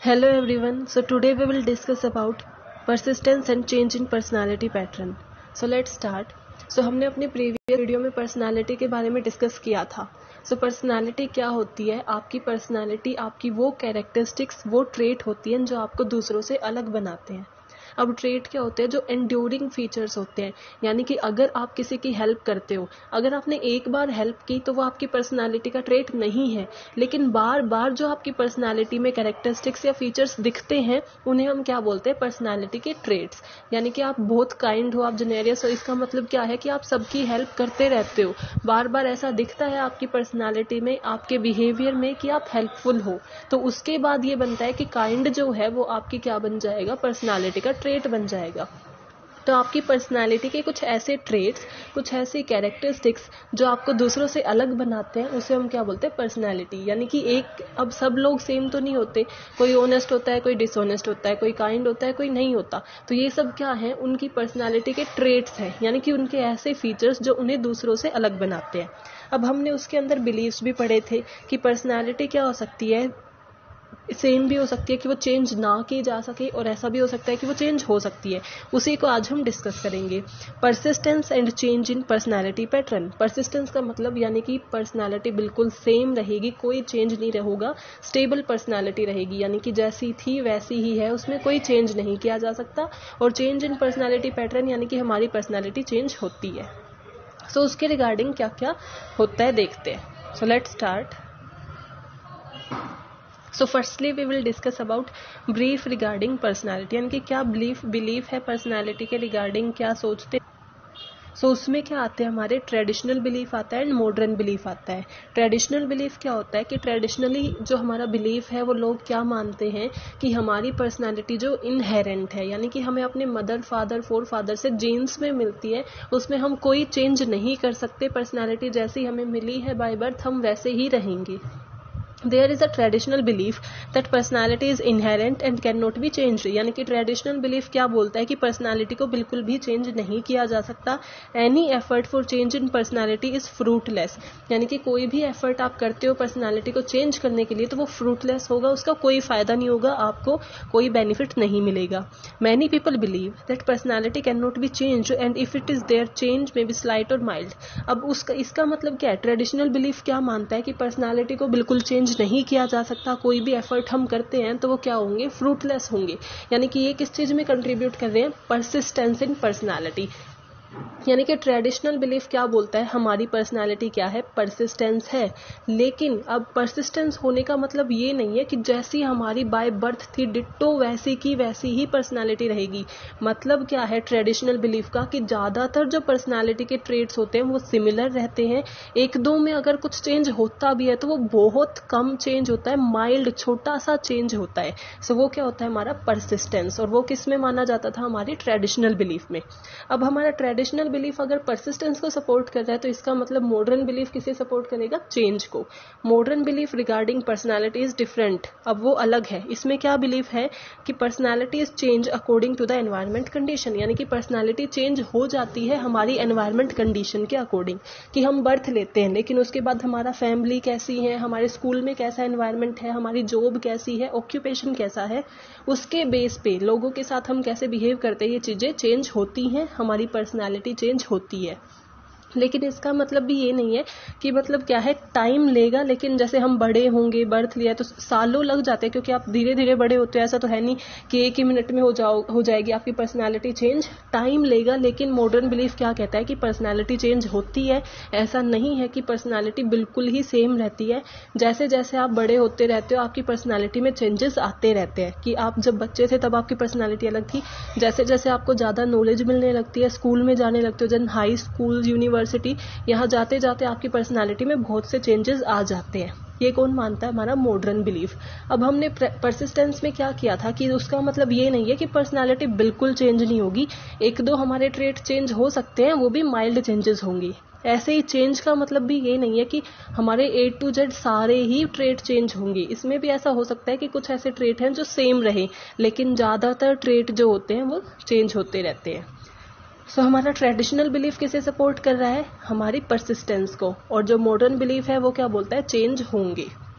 Hello everyone. So today we will discuss about persistence and change in personality pattern. So let's start. So हमने अपने previous video में personality के बारे में discuss किया था. सो पर्सनालिटी क्या होती है? आपकी पर्सनालिटी आपकी वो कैरेक्टरिस्टिक्स, वो ट्रेट होती हैं जो आपको दूसरों से अलग बनाते हैं. अब ट्रेट क्या होते हैं? जो एंड्यूरिंग फीचर्स होते हैं, यानी कि अगर आप किसी की हेल्प करते हो, अगर आपने एक बार हेल्प की तो वो आपकी पर्सनालिटी का ट्रेट नहीं है, लेकिन बार बार जो आपकी पर्सनालिटी में कैरेक्टरिस्टिक्स या फीचर्स दिखते हैं उन्हें हम क्या बोलते हैं? पर्सनालिटी के ट्रेट्स. यानी कि आप बहुत काइंड हो, आप जेनेरियस हो, इसका मतलब क्या है कि आप सबकी हेल्प करते रहते हो. बार बार ऐसा दिखता है आपकी पर्सनालिटी में, आपके बिहेवियर में कि आप हेल्पफुल हो, तो उसके बाद ये बनता है कि काइंड जो है वो आपकी क्या बन जाएगा? पर्सनालिटी का ट्रेट बन जाएगा. तो आपकी पर्सनालिटी के कुछ ऐसे ट्रेट्स, कुछ ऐसी कैरेक्टरिस्टिक्स जो आपको दूसरों से अलग बनाते हैं, उसे हम क्या बोलते हैं? पर्सनालिटी. यानी कि अब सब लोग सेम तो नहीं होते, कोई ऑनेस्ट होता है, कोई डिसऑनेस्ट होता है, कोई काइंड होता है, कोई नहीं होता. तो ये सब क्या है? उनकी पर्सनालिटी के ट्रेट्स हैं, यानी कि उनके ऐसे फीचर्स जो उन्हें दूसरों से अलग बनाते हैं. अब हमने उसके अंदर बिलीव्स भी पढ़े थे कि पर्सनालिटी क्या हो सकती है, सेम भी हो सकती है कि वो चेंज ना की जा सके, और ऐसा भी हो सकता है कि वो चेंज हो सकती है. उसी को आज हम डिस्कस करेंगे. Persistence and change in personality pattern. Persistence का मतलब यानी कि पर्सनालिटी बिल्कुल सेम रहेगी, कोई चेंज नहीं होगा, स्टेबल पर्सनालिटी रहेगी, यानी कि जैसी थी वैसी ही है, उसमें कोई चेंज नहीं किया जा सकता. और चेंज इन पर्सनालिटी पैटर्न यानी कि हमारी पर्सनालिटी चेंज होती है. सो उसके रिगार्डिंग क्या क्या होता है देखते हैं. So let's start. So firstly we will discuss about brief regarding personality. यानी कि क्या बिलीफ है पर्सनालिटी के रिगार्डिंग, क्या सोचते. सो उसमें क्या आते हैं? हमारे ट्रेडिशनल बिलीफ आता है एंड मॉडर्न बिलीफ आता है. ट्रेडिशनल बिलीफ क्या होता है कि ट्रेडिशनली जो हमारा बिलीफ है वो लोग क्या मानते हैं कि हमारी पर्सनालिटी जो इनहेरेंट है, यानी कि हमें अपने मदर फादर फोर फादर से जीन्स में मिलती है, उसमें हम कोई चेंज नहीं कर सकते. पर्सनालिटी जैसी हमें मिली है बाय बर्थ, हम वैसे ही रहेंगे. There is a traditional belief that personality is inherent and cannot be changed. यानी कि ट्रेडिशनल बिलीफ क्या बोलता है कि पर्सनालिटी को बिल्कुल भी चेंज नहीं किया जा सकता. Any effort for change in personality is fruitless. यानी कि कोई भी एफर्ट आप करते हो पर्सनालिटी को चेंज करने के लिए तो वो फ्रूटलेस होगा, उसका कोई फायदा नहीं होगा, आपको कोई बेनिफिट नहीं मिलेगा. Many people believe that personality can not be change and if it is there change may be slight और माइल्ड. अब इसका मतलब क्या है? ट्रेडिशनल बिलीफ क्या मानता है कि पर्सनालिटी को बिल्कुल चेंज नहीं किया जा सकता, कोई भी एफर्ट हम करते हैं तो वो क्या होंगे? फ्रूटलेस होंगे. यानी कि ये किस चीज में कंट्रीब्यूट कर रहे हैं? Persistence in personality. यानी कि ट्रेडिशनल बिलीफ क्या बोलता है? हमारी पर्सनालिटी क्या है? परसिस्टेंस है. लेकिन अब परसिस्टेंस होने का मतलब ये नहीं है कि जैसी हमारी बाय बर्थ थी डिट्टो वैसी की वैसी ही पर्सनालिटी रहेगी. मतलब क्या है ट्रेडिशनल बिलीफ का? कि ज्यादातर जो पर्सनालिटी के ट्रेट्स होते हैं वो सिमिलर रहते हैं. एक दो में अगर कुछ चेंज होता भी है तो वो बहुत कम चेंज होता है, माइल्ड छोटा सा चेंज होता है. सो वो क्या होता है? हमारा परसिस्टेंस. और वो किस में माना जाता था? हमारी ट्रेडिशनल बिलीफ में. अब हमारा ट्रेडिशनल बिलीफ अगर परसिस्टेंस को सपोर्ट कर रहा है तो इसका मतलब मॉडर्न बिलीफ किसे सपोर्ट करेगा? चेंज को. Modern belief regarding personality is different. अब वो अलग है. इसमें क्या बिलीफ है कि personality is change according to the environment condition. यानी कि पर्सनालिटी चेंज हो जाती है हमारी एनवायरमेंट कंडीशन के अकॉर्डिंग. कि हम बर्थ लेते हैं लेकिन उसके बाद हमारा फैमिली कैसी है, हमारे स्कूल में कैसा एनवायरमेंट है, हमारी जॉब कैसी है, ऑक्यूपेशन कैसा है, उसके बेस पे लोगों के साथ हम कैसे बिहेव करते हैं, ये चीजें चेंज होती हैं, हमारी पर्सनालिटी चेंज होती है. लेकिन इसका मतलब भी ये नहीं है कि मतलब क्या है टाइम लेगा, लेकिन जैसे हम बड़े होंगे, बर्थ लिया तो सालों लग जाते हैं, क्योंकि आप धीरे धीरे बड़े होते हैं. ऐसा तो है नहीं कि एक ही मिनट में हो जाएगी आपकी पर्सनालिटी चेंज. टाइम लेगा. लेकिन मॉडर्न बिलीफ क्या कहता है कि पर्सनालिटी चेंज होती है. ऐसा नहीं है कि पर्सनालिटी बिल्कुल ही सेम रहती है. जैसे जैसे आप बड़े होते रहते हो आपकी पर्सनालिटी में चेंजेस आते रहते हैं. कि आप जब बच्चे थे तब आपकी पर्सनालिटी अलग थी. जैसे जैसे आपको ज्यादा नॉलेज मिलने लगती है, स्कूल में जाने लगते हो, जब हाई स्कूल यूनिवर्सिटी, यहाँ जाते जाते आपकी पर्सनालिटी में बहुत से चेंजेस आ जाते हैं. ये कौन मानता है? हमारा मॉडर्न बिलीफ. अब हमने परसिस्टेंस में क्या किया था कि उसका मतलब ये नहीं है कि पर्सनालिटी बिल्कुल चेंज नहीं होगी. एक दो हमारे ट्रेट चेंज हो सकते हैं, वो भी माइल्ड चेंजेस होंगी. ऐसे ही चेंज का मतलब भी ये नहीं है कि हमारे A to Z सारे ही ट्रेट चेंज होंगे. इसमें भी ऐसा हो सकता है कि कुछ ऐसे ट्रेट हैं जो सेम रहे, लेकिन ज्यादातर ट्रेट जो होते हैं वो चेंज होते रहते हैं. सो हमारा ट्रेडिशनल बिलीफ किसे सपोर्ट कर रहा है? हमारी परसिस्टेंस को. और जो मॉडर्न बिलीफ है वो क्या बोलता है? चेंज होंगे.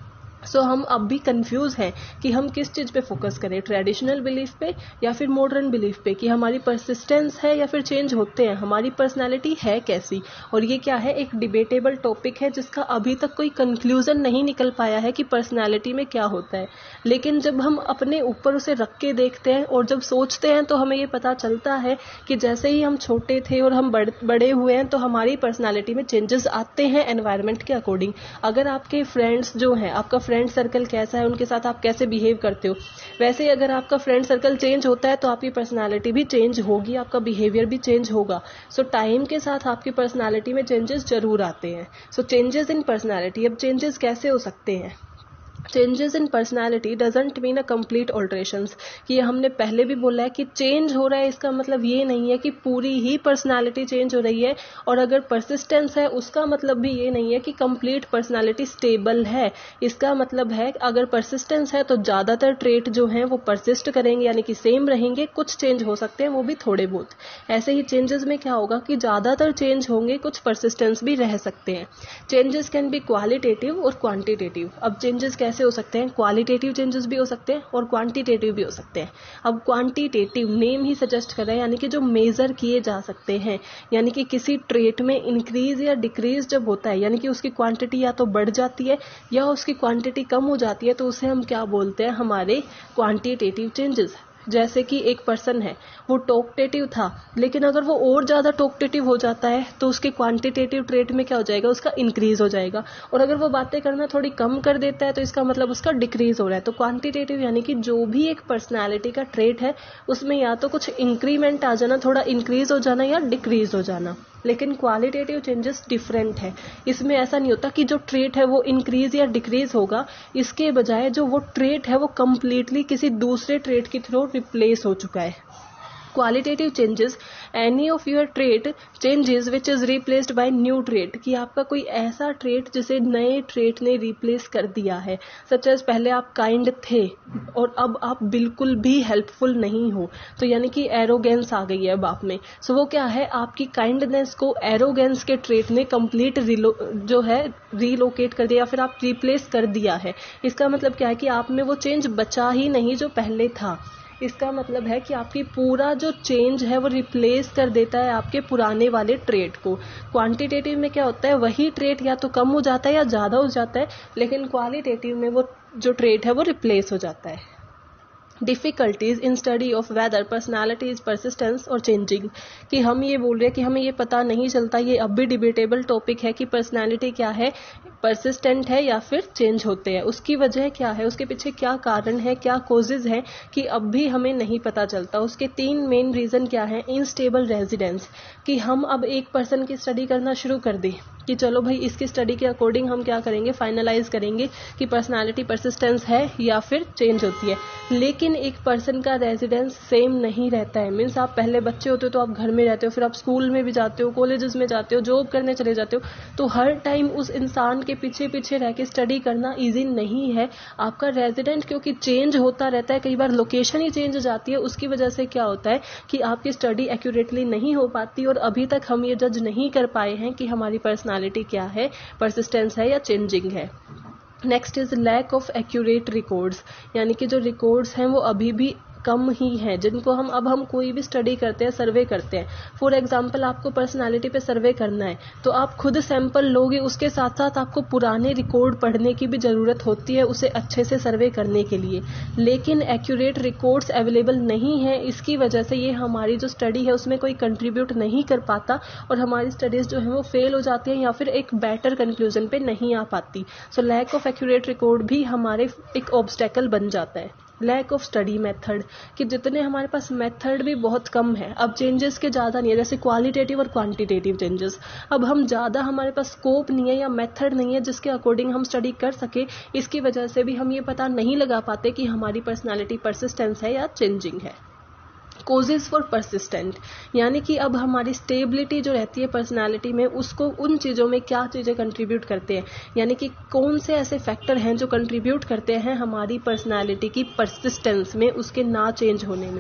हम अब भी कंफ्यूज हैं कि हम किस चीज़ पे फोकस करें, ट्रेडिशनल बिलीफ पे या फिर मॉडर्न बिलीफ पे, कि हमारी परसिस्टेंस है या फिर चेंज होते हैं, हमारी पर्सनालिटी है कैसी। और ये क्या है, एक डिबेटेबल टॉपिक है जिसका अभी तक कोई कंक्लूजन नहीं निकल पाया है कि पर्सनालिटी में क्या होता है। लेकिन जब हम अपने ऊपर उसे रख के देखते हैं और जब सोचते हैं तो हमें ये पता चलता है कि जैसे ही हम छोटे थे और हम बड़े हुए हैं तो हमारी पर्सनालिटी में चेंजेस आते हैं एनवायरनमेंट के अकॉर्डिंग। अगर आपके फ्रेंड्स जो हैं, आपका फ्रेंड सर्कल कैसा है, उनके साथ आप कैसे बिहेव करते हो, वैसे ही अगर आपका फ्रेंड सर्कल चेंज होता है तो आपकी पर्सनालिटी भी चेंज होगी, आपका बिहेवियर भी चेंज होगा। टाइम के साथ आपकी पर्सनालिटी में चेंजेस जरूर आते हैं। चेंजेस इन पर्सनालिटी, अब चेंजेस कैसे हो सकते हैं? Changes in personality doesn't mean a complete alterations, कि ये हमने पहले भी बोला है कि चेंज हो रहा है, इसका मतलब ये नहीं है कि पूरी ही पर्सनालिटी चेंज हो रही है। और अगर परसिस्टेंस है उसका मतलब भी ये नहीं है कि कंप्लीट पर्सनालिटी स्टेबल है। इसका मतलब है अगर परसिस्टेंस है तो ज़्यादातर ट्रेट जो हैं वो परसिस्ट करेंगे, यानी कि सेम रहेंगे, कुछ चेंज हो सकते हैं वो भी थोड़े बहुत। ऐसे ही चेंजेस में क्या होगा कि ज़्यादातर चेंज होंगे, कुछ परसिस्टेंस भी रह सकते हैं। चेंजेस कैन बी क्वालिटेटिव और क्वांटिटेटिव। अब चेंजेस कैसे हो सकते हैं? क्वालिटेटिव चेंजेस भी हो सकते हैं और क्वांटिटेटिव भी हो सकते हैं। अब क्वांटिटेटिव नेम ही सजेस्ट कर रहा है, यानी कि जो मेजर किए जा सकते हैं, यानी कि किसी ट्रेट में इंक्रीज या डिक्रीज जब होता है, यानी कि उसकी क्वांटिटी या तो बढ़ जाती है या उसकी क्वांटिटी कम हो जाती है, तो उसे हम क्या बोलते हैं? हमारे क्वांटिटेटिव चेंजेस। जैसे कि एक पर्सन है, वो टॉकटेटिव था, लेकिन अगर वो और ज़्यादा टॉकटेटिव हो जाता है तो उसके क्वांटिटेटिव ट्रेट में क्या हो जाएगा? उसका इंक्रीज हो जाएगा। और अगर वो बातें करना थोड़ी कम कर देता है तो इसका मतलब उसका डिक्रीज हो रहा है। तो क्वांटिटेटिव यानी कि जो भी एक पर्सनैलिटी का ट्रेट है उसमें या तो कुछ इंक्रीमेंट आ जाना, थोड़ा इंक्रीज हो जाना या डिक्रीज हो जाना। लेकिन क्वालिटेटिव चेंजेस डिफरेंट है। इसमें ऐसा नहीं होता कि जो ट्रेट है वो इंक्रीज या डिक्रीज होगा, इसके बजाय जो वो ट्रेट है वो कंप्लीटली किसी दूसरे ट्रेट के थ्रू रिप्लेस हो चुका है। Qualitative changes, any of your trait changes which is replaced by new trait, कि आपका कोई ऐसा ट्रेट जिसे नए ट्रेट ने रिप्लेस कर दिया है। सच एज पहले आप काइंड थे और अब आप बिल्कुल भी हेल्पफुल नहीं हो, तो यानी कि एरोगेंस आ गई है अब आप में। वो क्या है? आपकी काइंडनेस को एरोगेंस के ट्रेट ने कंप्लीट जो है रीलोकेट कर दिया या फिर आप रिप्लेस कर दिया है। इसका मतलब क्या है कि आप में वो चेंज बचा ही नहीं जो पहले था। इसका मतलब है कि आपकी पूरा जो चेंज है वो रिप्लेस कर देता है आपके पुराने वाले ट्रेट को। क्वांटिटेटिव में क्या होता है? वही ट्रेट या तो कम हो जाता है या ज़्यादा हो जाता है, लेकिन क्वालिटेटिव में वो जो ट्रेट है वो रिप्लेस हो जाता है। Difficulties in study of whether personality is persistence और चेंजिंग, कि हम ये बोल रहे हैं कि हमें ये पता नहीं चलता, ये अब भी डिबेटेबल टॉपिक है कि पर्सनालिटी क्या है, परसिस्टेंट है या फिर चेंज होते हैं। उसकी वजह क्या है, उसके पीछे क्या कारण है, क्या कोजेज हैं, कि अब भी हमें नहीं पता चलता। उसके 3 मेन रीजन क्या है? इनस्टेबल रेजिडेंस, कि हम अब एक पर्सन की स्टडी करना शुरू कर दें कि चलो भाई इसकी स्टडी के अकॉर्डिंग हम क्या करेंगे, फाइनलाइज करेंगे कि पर्सनालिटी परसिस्टेंस है या फिर चेंज होती है। लेकिन एक पर्सन का रेजिडेंस सेम नहीं रहता है। मीन्स आप पहले बच्चे होते हो तो आप घर में रहते हो, फिर आप स्कूल में भी जाते हो, कॉलेजेस में जाते हो, जॉब करने चले जाते हो, तो हर टाइम उस इंसान के पीछे पीछे रह के स्टडी करना ईजी नहीं है। आपका रेजिडेंट क्योंकि चेंज होता रहता है, कई बार लोकेशन ही चेंज हो जाती है, उसकी वजह से क्या होता है कि आपकी स्टडी एक्यूरेटली नहीं हो पाती और अभी तक हम ये जज नहीं कर पाए हैं कि हमारी पर्सनालिटी क्या है, परसिस्टेंस है या चेंजिंग है। Next is lack of accurate records, यानी कि जो रिकॉर्ड्स हैं वो अभी भी कम ही हैं, जिनको हम कोई भी स्टडी करते हैं, सर्वे करते हैं। फॉर एग्जांपल आपको पर्सनालिटी पे सर्वे करना है तो आप खुद सैंपल लोगे, उसके साथ साथ आपको पुराने रिकॉर्ड पढ़ने की भी ज़रूरत होती है उसे अच्छे से सर्वे करने के लिए। लेकिन एक्यूरेट रिकॉर्ड्स अवेलेबल नहीं है, इसकी वजह से ये हमारी जो स्टडी है उसमें कोई कंट्रीब्यूट नहीं कर पाता और हमारी स्टडीज़ जो है वो फेल हो जाती है या फिर एक बेटर कंक्लूजन पे नहीं आ पाती। So lack of accurate record भी हमारे एक ऑब्स्टेकल बन जाता है। लैक ऑफ स्टडी मेथड, कि जितने हमारे पास मेथड भी बहुत कम है। अब चेंजेस के ज़्यादा नहीं है, जैसे क्वालिटेटिव और क्वांटिटेटिव चेंजेस। अब हम ज़्यादा, हमारे पास स्कोप नहीं है या मेथड नहीं है जिसके अकॉर्डिंग हम स्टडी कर सके। इसकी वजह से भी हम ये पता नहीं लगा पाते कि हमारी पर्सनालिटी परसिस्टेंस है या चेंजिंग है। कोजेस फॉर परसिस्टेंट, यानी कि अब हमारी स्टेबिलिटी जो रहती है पर्सनालिटी में, उसको उन चीज़ों में क्या चीज़ें कंट्रीब्यूट करते हैं, यानी कि कौन से ऐसे फैक्टर हैं जो कंट्रीब्यूट करते हैं हमारी पर्सनालिटी की परसिस्टेंस में, उसके ना चेंज होने में।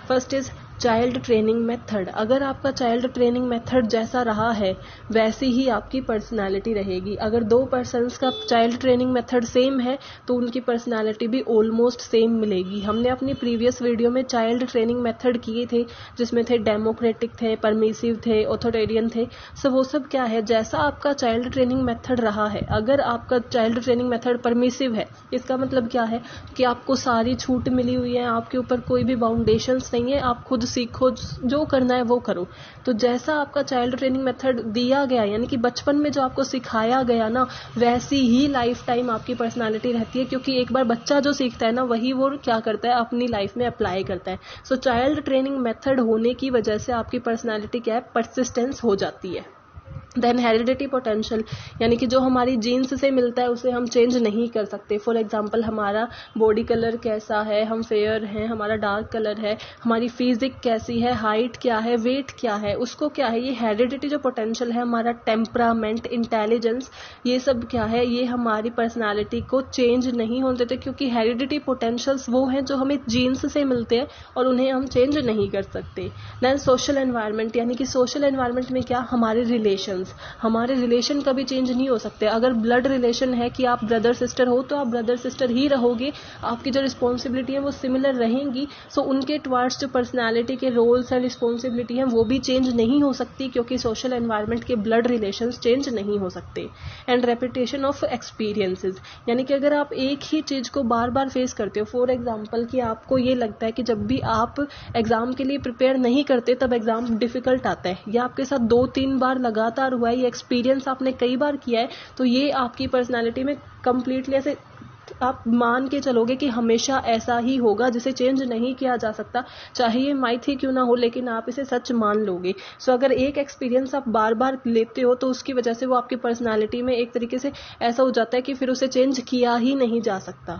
First is child training method. अगर आपका चाइल्ड ट्रेनिंग मेथड जैसा रहा है वैसी ही आपकी पर्सनालिटी रहेगी। अगर दो पर्सन्स का चाइल्ड ट्रेनिंग मेथड सेम है तो उनकी पर्सनालिटी भी ऑलमोस्ट सेम मिलेगी। हमने अपनी प्रीवियस वीडियो में चाइल्ड ट्रेनिंग मेथड किए थे जिसमें थे डेमोक्रेटिक थे, परमिसिव थे, ऑथोरिटेरियन थे। सो वो सब क्या है, जैसा आपका चाइल्ड ट्रेनिंग मेथड रहा है। अगर आपका चाइल्ड ट्रेनिंग मेथड परमिसिव है, इसका मतलब क्या है कि आपको सारी छूट मिली हुई है, आपके ऊपर कोई भी बाउंडेशंस नहीं है, आप खुद सीखो, जो करना है वो करो। तो जैसा आपका चाइल्ड ट्रेनिंग मेथड दिया गया, यानी कि बचपन में जो आपको सिखाया गया ना, वैसी ही लाइफ टाइम आपकी पर्सनालिटी रहती है। क्योंकि एक बार बच्चा जो सीखता है ना, वही वो क्या करता है, अपनी लाइफ में अप्लाई करता है। सो चाइल्ड ट्रेनिंग मेथड होने की वजह से आपकी पर्सनालिटी क्या है, परसिस्टेंस हो जाती है। देन हेरिडिटी पोटेंशियल, यानी कि जो हमारी जीन्स से मिलता है उसे हम चेंज नहीं कर सकते। फॉर एग्जांपल हमारा बॉडी कलर कैसा है, हम फेयर हैं, हमारा डार्क कलर है, हमारी फिजिक कैसी है, हाइट क्या है, वेट क्या है, उसको क्या है, ये हेरिडिटी जो पोटेंशियल है, हमारा टेम्परामेंट, इंटेलिजेंस, ये सब क्या है, ये हमारी पर्सनालिटी को चेंज नहीं होने देते। क्योंकि हेरिडिटी पोटेंशियल्स वो हैं जो हमें जीन्स से मिलते हैं और उन्हें हम चेंज नहीं कर सकते। देन सोशल एनवायरनमेंट, यानी कि सोशल एनवायरनमेंट में क्या, हमारे रिलेशन, हमारे रिलेशन कभी चेंज नहीं हो सकते। अगर ब्लड रिलेशन है कि आप ब्रदर सिस्टर हो तो आप ब्रदर सिस्टर ही रहोगे, आपकी जो रिस्पॉन्सिबिलिटी है वो सिमिलर रहेंगी। सो उनके टुवर्ड्स जो पर्सनालिटी के रोल्स एंड रिस्पॉन्सिबिलिटी हैं वो भी चेंज नहीं हो सकती, क्योंकि सोशल एनवायरनमेंट के ब्लड रिलेशंस चेंज नहीं हो सकते। एंड रेपिटेशन ऑफ एक्सपीरियंसेस, यानी कि अगर आप एक ही चीज को बार बार फेस करते हो, फॉर एग्जाम्पल कि आपको ये लगता है कि जब भी आप एग्जाम के लिए प्रिपेयर नहीं करते तब एग्जाम डिफिकल्ट आता है, या आपके साथ 2-3 बार लगातार हुआ है, ये एक्सपीरियंस आपने कई बार किया है, तो ये आपकी पर्सनालिटी में कंप्लीटली ऐसे आप मान के चलोगे कि हमेशा ऐसा ही होगा, जिसे चेंज नहीं किया जा सकता, चाहे ये माइथ ही क्यों ना हो, लेकिन आप इसे सच मान लोगे। सो अगर एक एक्सपीरियंस आप बार बार लेते हो तो उसकी वजह से वो आपकी पर्सनालिटी में एक तरीके से ऐसा हो जाता है कि फिर उसे चेंज किया ही नहीं जा सकता।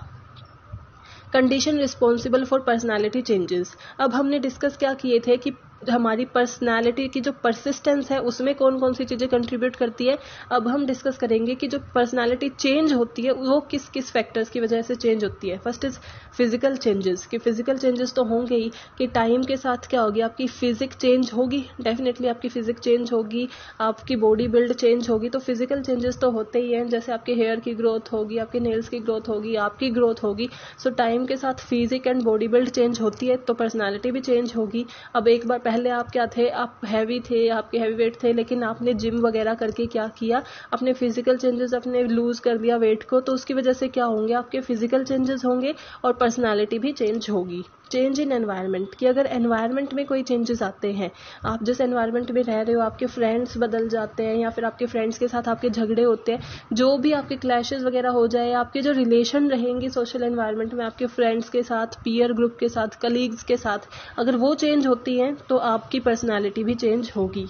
Condition responsible for personality changes. अब हमने डिस्कस क्या किए थे कि हमारी पर्सनालिटी की जो परसिस्टेंस है उसमें कौन कौन सी चीजें कंट्रीब्यूट करती है। अब हम डिस्कस करेंगे कि जो पर्सनालिटी चेंज होती है वो किस किस फैक्टर्स की वजह से चेंज होती है। फर्स्ट इज फिजिकल चेंजेस, कि फिजिकल चेंजेस तो होंगे ही, कि टाइम के साथ क्या होगी, आपकी फिजिक चेंज होगी, डेफिनेटली आपकी फिजिक चेंज होगी, आपकी बॉडी बिल्ड चेंज होगी, तो फिजिकल चेंजेस तो होते ही हैं। जैसे आपके हेयर की ग्रोथ होगी, आपके नेल्स की ग्रोथ होगी, आपकी ग्रोथ होगी। सो टाइम के साथ physique and body build change होती है तो पर्सनालिटी भी चेंज होगी। अब एक बार पहले आप क्या थे, आप हैवी थे, आपके हैवी वेट थे, लेकिन आपने जिम वगैरह करके क्या किया, अपने फिजिकल चेंजेस अपने लूज कर दिया वेट को, तो उसकी वजह से क्या होंगे, आपके फिजिकल चेंजेस होंगे और पर्सनालिटी भी चेंज होगी। चेंज इन एनवायरनमेंट, कि अगर एनवायरनमेंट में कोई चेंजेस आते हैं, आप जिस एनवायरनमेंट में रह रहे हो, आपके फ्रेंड्स बदल जाते हैं या फिर आपके फ्रेंड्स के साथ आपके झगड़े होते हैं, जो भी आपके क्लैशेस वगैरह हो जाए, आपके जो रिलेशन रहेंगे सोशल एनवायरनमेंट में आपके फ्रेंड्स के साथ, पीयर ग्रुप के साथ, कलीग्स के साथ, अगर वो चेंज होती हैं तो आपकी पर्सनालिटी भी चेंज होगी।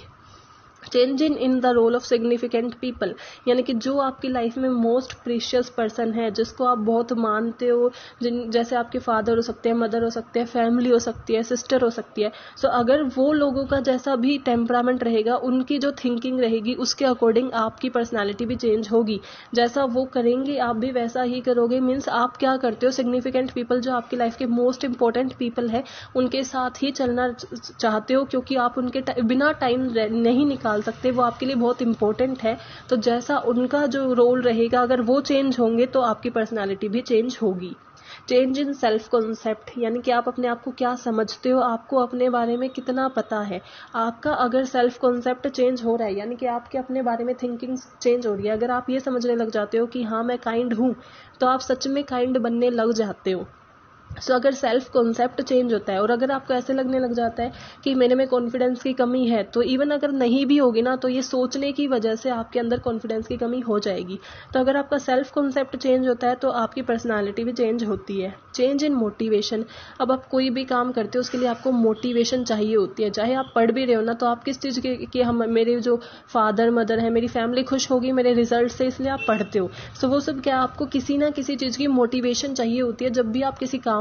Change in the role of significant people, यानी कि जो आपकी लाइफ में मोस्ट प्रीशियस पर्सन है, जिसको आप बहुत मानते हो, जैसे आपके फादर हो सकते हैं, मदर हो सकते हैं, फैमिली हो सकती है, सिस्टर हो सकती है। सो अगर वो लोगों का जैसा भी टेम्परामेंट रहेगा, उनकी जो थिंकिंग रहेगी, उसके अकॉर्डिंग आपकी पर्सनालिटी भी चेंज होगी। जैसा वो करेंगे आप भी वैसा ही करोगे। मीन्स आप क्या करते हो, सिग्निफिकेंट पीपल जो आपकी लाइफ के मोस्ट इंपॉर्टेंट पीपल है उनके साथ ही चलना चाहते हो, क्योंकि आप उनके बिना टाइम नहीं निकाल सकते, वो आपके लिए बहुत इंपॉर्टेंट है। तो जैसा उनका जो रोल रहेगा, अगर वो चेंज होंगे तो आपकी पर्सनालिटी भी चेंज होगी। चेंज इन सेल्फ कॉन्सेप्ट, यानी कि आप अपने आप को क्या समझते हो, आपको अपने बारे में कितना पता है। आपका अगर सेल्फ कॉन्सेप्ट चेंज हो रहा है, यानी कि आपके अपने बारे में थिंकिंग चेंज हो रही है, अगर आप ये समझने लग जाते हो कि हाँ मैं काइंड हूँ, तो आप सच में काइंड बनने लग जाते हो। सो अगर सेल्फ कॉन्सेप्ट चेंज होता है और अगर आपको ऐसे लगने लग जाता है कि मेरे में कॉन्फिडेंस की कमी है, तो इवन अगर नहीं भी होगी ना, तो ये सोचने की वजह से आपके अंदर कॉन्फिडेंस की कमी हो जाएगी। तो अगर आपका सेल्फ कॉन्सेप्ट चेंज होता है तो आपकी पर्सनालिटी भी चेंज होती है। चेंज इन मोटिवेशन, अब आप कोई भी काम करते हो उसके लिए आपको मोटिवेशन चाहिए होती है। चाहे आप पढ़ भी रहे हो ना, तो आप किस चीज़ की हम मेरे जो फादर मदर है, मेरी फैमिली खुश होगी मेरे रिजल्ट से, इसलिए आप पढ़ते हो। सो वो सब क्या, आपको किसी ना किसी चीज़ की मोटिवेशन चाहिए होती है। जब भी आप किसी काम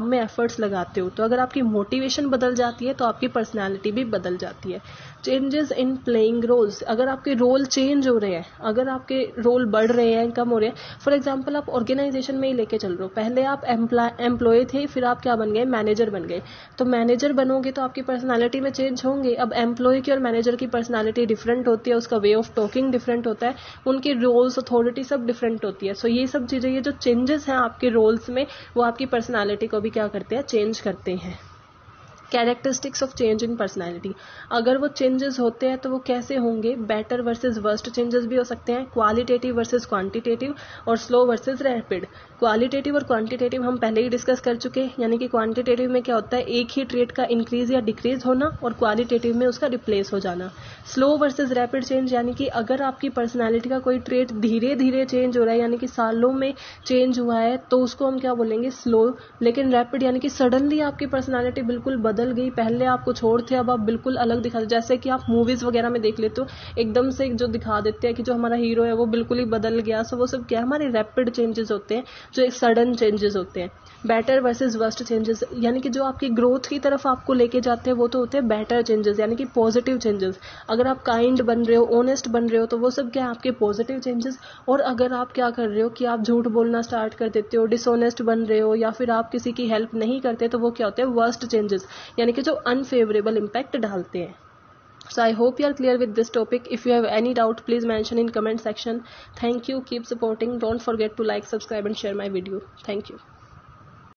में एफर्ट्स लगाते हो। तो अगर आपकी मोटिवेशन बदल जाती है तो आपकी पर्सनैलिटी भी बदल जाती है। चेंजेस इन प्लेइंग रोल्स, अगर आपके रोल चेंज हो रहे हैं, अगर आपके रोल बढ़ रहे हैं, कम हो रहे हैं, फॉर एग्जांपल आप ऑर्गेनाइजेशन में ही लेके चल रहे हो, पहले आप एम्प्लॉय थे, फिर आप क्या बन गए, मैनेजर बन गए। तो मैनेजर बनोगे तो आपकी पर्सनालिटी में चेंज होंगे। अब एम्प्लॉय की और मैनेजर की पर्सनालिटी डिफरेंट होती है, उसका वे ऑफ टॉकिंग डिफरेंट होता है, उनके रोल्स अथॉरिटी सब डिफरेंट होती है। सो ये सब चीज़ें, ये जो चेंजेस हैं आपके रोल्स में, वो आपकी पर्सनालिटी को भी क्या करते हैं, चेंज करते हैं। Characteristics of change in personality, अगर वो चेंजेस होते हैं तो वो कैसे होंगे, बेटर वर्सेस वर्स्ट चेंजेस भी हो सकते हैं, क्वालिटेटिव वर्सेस क्वांटिटेटिव, और स्लो वर्सेस रैपिड। क्वालिटेटिव और क्वांटिटेटिव हम पहले ही डिस्कस कर चुके हैं, यानी कि क्वांटिटेटिव में क्या होता है, एक ही ट्रेट का इंक्रीज या डिक्रीज होना, और क्वालिटेटिव में उसका रिप्लेस हो जाना। स्लो वर्सेस रैपिड चेंज, यानी कि अगर आपकी पर्सनैलिटी का कोई ट्रेट धीरे धीरे चेंज हो रहा है, यानी कि सालों में चेंज हुआ है, तो उसको हम क्या बोलेंगे, स्लो। लेकिन रैपिड यानी कि सडनली आपकी पर्सनैलिटी बिल्कुल बदल गई, पहले आप कुछ और थे, अब आप बिल्कुल अलग दिखा, जैसे कि आप मूवीज वगैरह में देख लेते हो, एकदम से जो दिखा देते हैं कि जो हमारा हीरो है वो बिल्कुल ही बदल गया। सो वो सब क्या है, हमारे रैपिड चेंजेस होते हैं, जो एक सडन चेंजेस होते हैं। बेटर वर्सेस वर्स्ट चेंजेस, यानी कि जो आपकी ग्रोथ की तरफ आपको लेके जाते हैं, वो तो होते हैं बेटर चेंजेस, यानी कि पॉजिटिव चेंजेस। अगर आप काइंड बन रहे हो, ऑनेस्ट बन रहे हो, तो वो सब क्या है, आपके पॉजिटिव चेंजेस। और अगर आप क्या कर रहे हो कि आप झूठ बोलना स्टार्ट कर देते हो, डिसऑनेस्ट बन रहे हो, या फिर आप किसी की हेल्प नहीं करते, तो वो क्या होते हैं, वर्स्ट चेंजेस, यानी कि जो अनफेवरेबल इम्पैक्ट डालते हैं। So I hope you are clear with this topic. If you have any doubt, please mention in comment section. Thank you. Keep supporting. Don't forget to like, subscribe and share my video. Thank you.